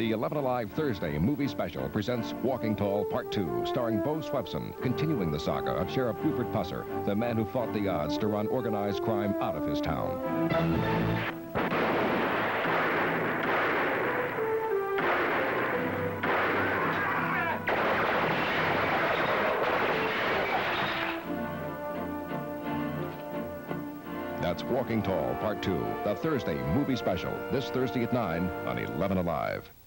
The 11 Alive Thursday movie special presents Walking Tall Part 2, starring Bo Swepson, continuing the saga of Sheriff Buford Pusser, the man who fought the odds to run organized crime out of his town. That's Walking Tall Part 2, the Thursday movie special, this Thursday at 9 on 11 Alive.